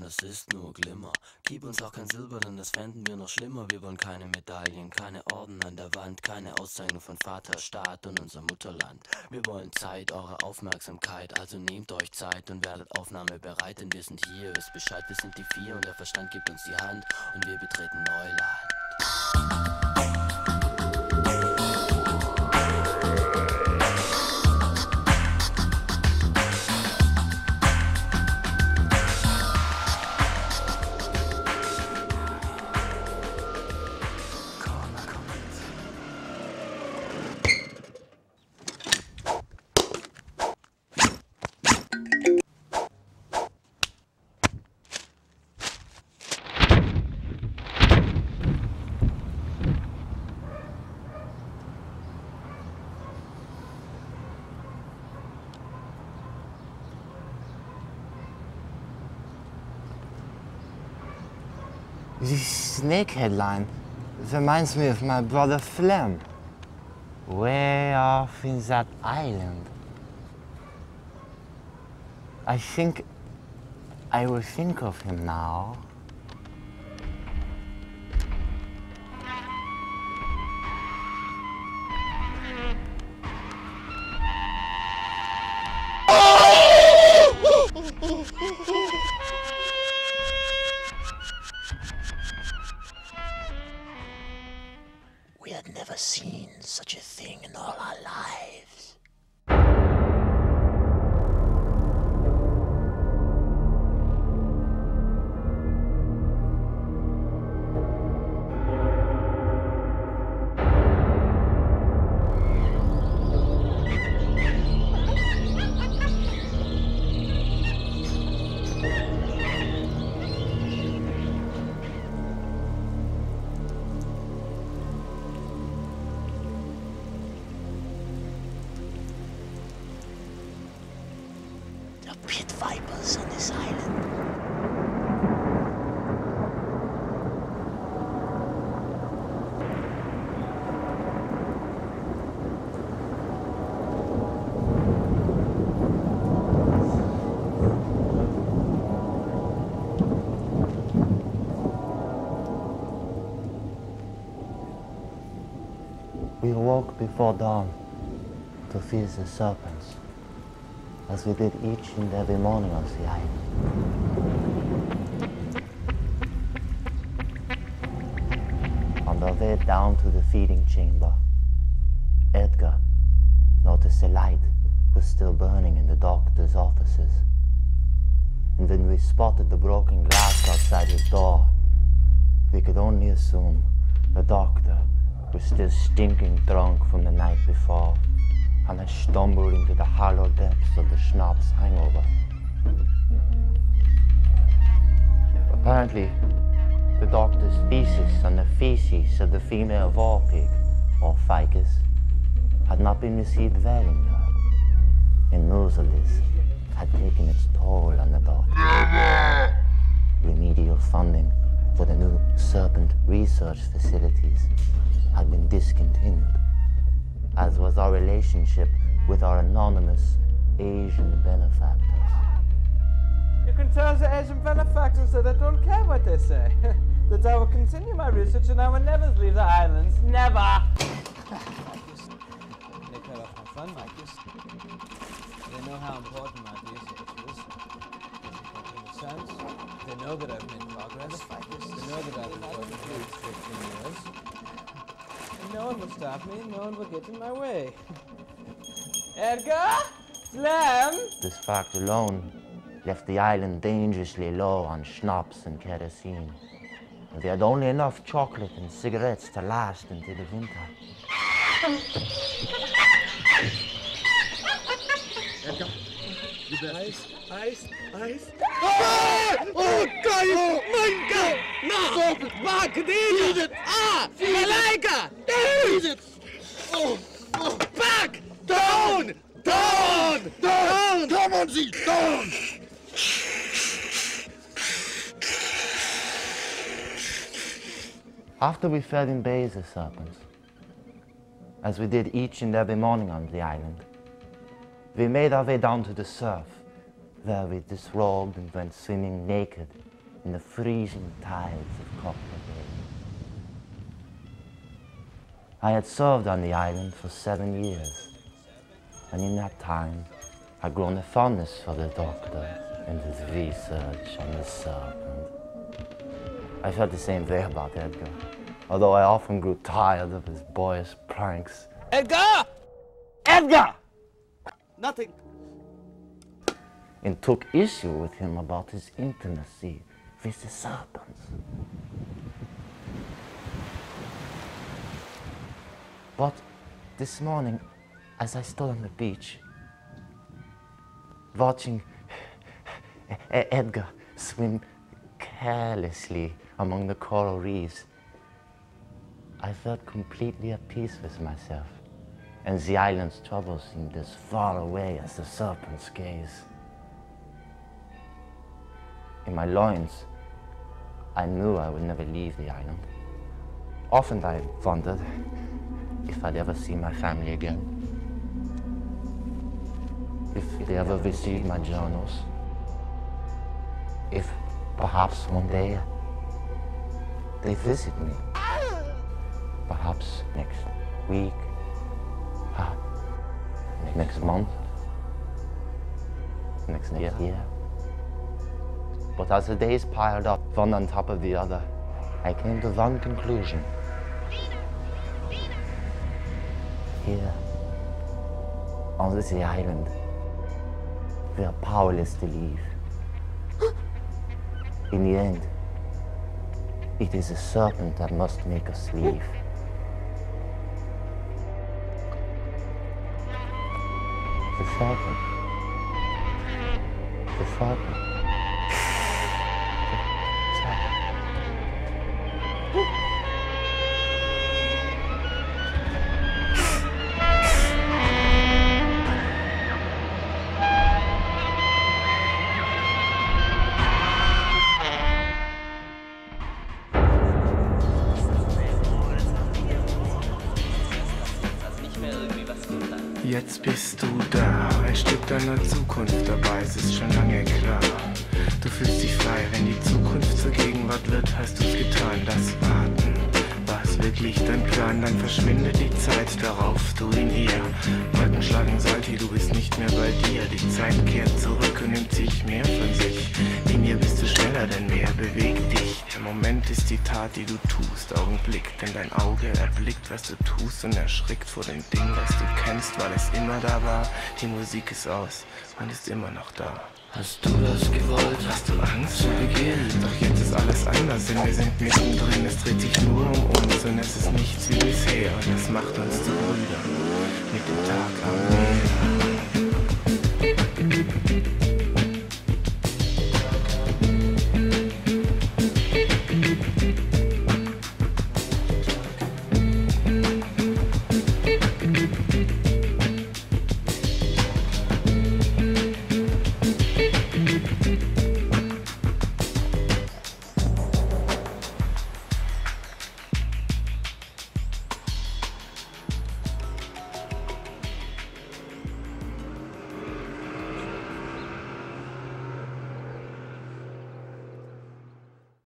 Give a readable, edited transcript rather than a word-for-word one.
das ist nur Glimmer. Gib uns auch kein Silber, denn das fänden wir noch schlimmer. Wir wollen keine Medaillen, keine Orden an der Wand, keine Auszeichnung von Vater, Staat und unser Mutterland. Wir wollen Zeit, eure Aufmerksamkeit, also nehmt euch Zeit und werdet aufnahmebereit, denn wir sind hier, wisst Bescheid, wir sind die vier und der Verstand gibt uns die Hand und wir betreten Neuland. The snake headline reminds me of my brother Flem, way off in that island. I think I will think of him now. We had never seen such a thing in all our lives. There are pit vipers on this island. We awoke before dawn to feed the serpents, as we did each and every morning on the island. On our way down to the feeding chamber, Edgar noticed the light was still burning in the doctor's offices. And when we spotted the broken glass outside his door, we could only assume the doctor was still stinking drunk from the night before and had stumbled into the hollow depths of the schnapps hangover. Apparently, the doctor's thesis on the feces of the female war pig, or ficus, had not been received very well, and news of this had taken its toll on the doctor. Remedial funding for the new serpent research facilities had been discontinued, as was our relationship with our anonymous Asian benefactor. You can tell the Asian benefactors that I don't care what they say. That I will continue my research and I will never leave the islands. Never! They cut off my fun, Marcus. They know how important my research is. Does it make sense? They know that I've made progress. They know that I've been working for 15 years. And no one will stop me, no one will get in my way. Edgar? Flem? This fact alone left the island dangerously low on schnapps and kerosene. And we had only enough chocolate and cigarettes to last until the winter. Edgar, you best. Eis. Ah! Oh Gott! Oh mein Gott! Na! Wag, Gedehne! Ah! Malaika! Eat it! Oh! Back! Down! Come on, Zee! Down! After we fed and bathed the serpents, as we did each and every morning on the island, we made our way down to the surf, where we disrobed and went swimming naked in the freezing tides of Cocktail Bay. I had served on the island for 7 years, and in that time, I'd grown a fondness for the Doctor and his research on the Serpent. I felt the same way about Edgar, although I often grew tired of his boyish pranks. Edgar! Edgar! Nothing. And took issue with him about his intimacy with the Serpents. But this morning, as I stood on the beach, watching Edgar swim carelessly among the coral reefs, I felt completely at peace with myself, and the island's troubles seemed as far away as the Serpent's gaze. In my loins, I knew I would never leave the island. Often I wondered if I'd ever see my family again, if they ever received my journals, if perhaps one day they visit me, perhaps next week, next month, next year. But as the days piled up, one on top of the other, I came to one conclusion. Here, on this island, we are powerless to leave. In the end, it is a serpent that must make us leave. The serpent. The serpent. Jetzt bist du da, ein Stück deiner Zukunft dabei, es ist schon lange klar. Du fühlst dich frei, wenn die Zukunft zur Gegenwart wird, hast du's getan, das Warten. War's wirklich dein Plan, dann verschwindet die Zeit darauf, du in ihr. Wolken schlagen Salti, du bist nicht mehr bei dir, die Zeit kehrt zurück und nimmt sich mehr von sich. In ihr bist du schneller, denn mehr bewegt dich. Der Moment ist die Tat, die du tust, Augenblick, denn dein Auge erblickt, was du tust und erschrickt vor dem Ding, das du kennst, weil es immer da war. Die Musik ist aus und ist immer noch da. Hast du das gewollt? Hast du Angst zu Beginn? Doch jetzt ist alles anders, denn wir sind mittendrin. Es dreht sich nur um uns und es ist nichts wie bisher. Und das macht uns zu Brüdern mit dem Tag am Meer.